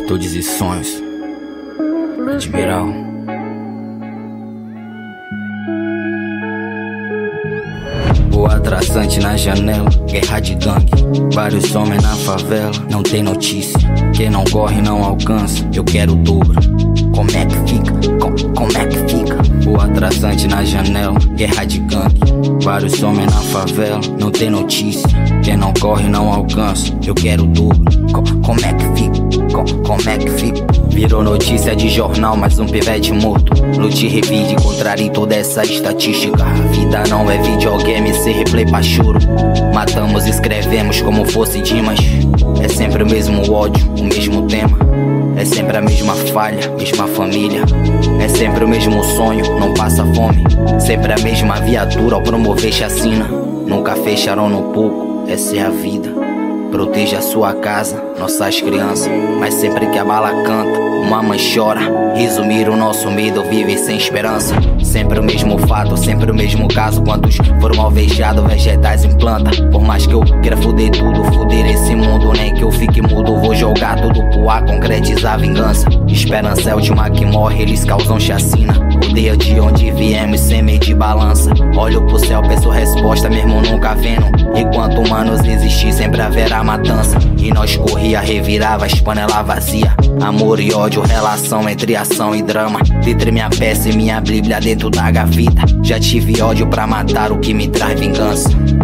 Atitudes e sonhos. Admiral. O atraçante na janela, guerra de gangue. Vários homens na favela, não tem notícia. Quem não corre não alcança, eu quero o dobro. Como é que fica? Como é que fica? O atraçante na janela, guerra de gangue. Vários homens na favela, não tem notícia. Quem não corre não alcança, eu quero o dobro. Como é que fica? Como é que fica? Virou notícia de jornal, mais um pivete morto. Lute, revide, contrarie toda essa estatística. A vida não é videogame, sem replay pra choro. Matamos, escrevemos como fosse dimas. É sempre o mesmo ódio, o mesmo tema. É sempre a mesma falha, mesma família. É sempre o mesmo sonho, não passa fome. Sempre a mesma viatura ao promover chacina. Nunca fecharam no pouco, essa é a vida. Proteja a sua casa, nossas crianças. Mas sempre que a bala canta, uma mãe chora. Resumir o nosso medo, vive sem esperança. Sempre o mesmo fato, sempre o mesmo caso. Quantos foram alvejados, vegetais em planta. Por mais que eu queira foder tudo, foder esse mundo, nem que eu fique mudo, vou jogar tudo pro ar, concretizar a vingança. Esperança é a última que morre, eles causam chacina. Odeia de onde viemos, sem meio de balança. Olho pro céu, peço resposta, mesmo nunca vendo. Enquanto humanos existir, sempre haverá matança. E nós corria, revirava as panelas vazias. Amor e ódio, relação entre ação e drama. Dentre minha peça e minha bíblia dentro da gaveta. Já tive ódio pra matar o que me traz vingança.